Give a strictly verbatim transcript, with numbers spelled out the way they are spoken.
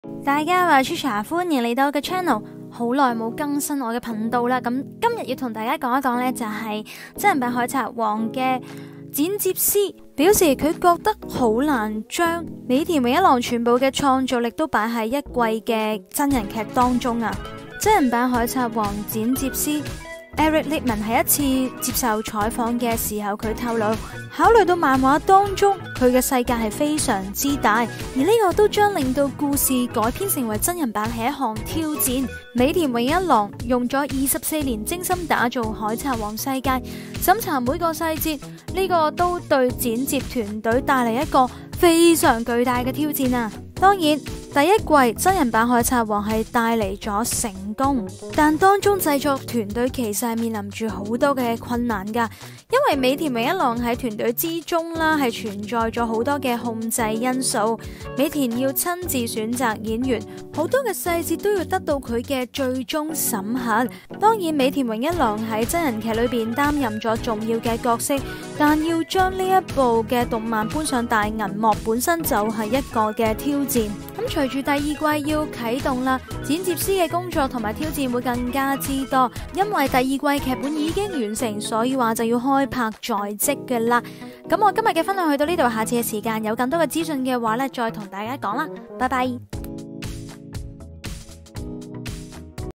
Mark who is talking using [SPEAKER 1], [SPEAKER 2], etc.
[SPEAKER 1] 大家好，我係 Trisha， 歡迎嚟到我嘅 channel。好耐冇更新我嘅頻道啦，咁今日要同大家講一講呢，就係真人版海賊王嘅剪接師表示佢覺得好難將尾田榮一郎全部嘅創造力都擺喺一季嘅真人劇當中啊。真人版海賊王剪接師Eric Lippman 喺一次接受採訪嘅時候，佢透露，考慮到漫畫當中佢嘅世界係非常之大，而呢個都將令到故事改編成為真人版係一項挑戰。尾田榮一郎用咗二十四年精心打造海賊王世界，審查每個細節，呢個都對剪接團隊帶嚟一個非常巨大嘅挑戰啊！當然，第一季真人版海賊王係帶嚟咗成功，但當中製作團隊其實係面臨住好多嘅困難噶，因為尾田榮一郎喺團隊之中啦，係存在咗好多嘅控制因素。尾田要親自選擇演員，好多嘅細節都要得到佢嘅最終審核。當然，尾田榮一郎喺真人劇裏邊擔任咗重要嘅角色，但要將呢一部嘅動漫搬上大銀幕，本身就係一個嘅挑戰。咁隨住第二季要啟動啦，剪接師嘅工作同埋挑戰會更加之多，因為第二季劇本已經完成，所以話就要開拍在即嘅啦。咁我今日嘅分享去到呢度，下次嘅時間有更多嘅資訊嘅話呢，再同大家講啦，拜拜。